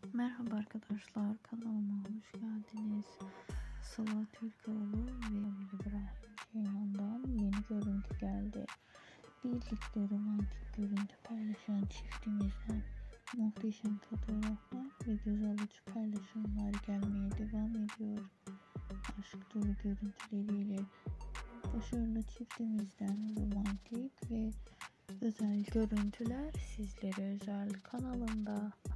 Merhaba arkadaşlar, kanalıma hoş geldiniz. Sıla Türkoğlu ve İbrahim Ceyhan'dan yeni görüntü geldi. Birlikte romantik görüntü paylaşan çiftimizden muhteşem fotoğraflar ve göz alıcı paylaşımlar gelmeye devam ediyor. Aşk dolu görüntüleriyle başarılı çiftimizden romantik ve özel görüntüler sizlere özel kanalımda.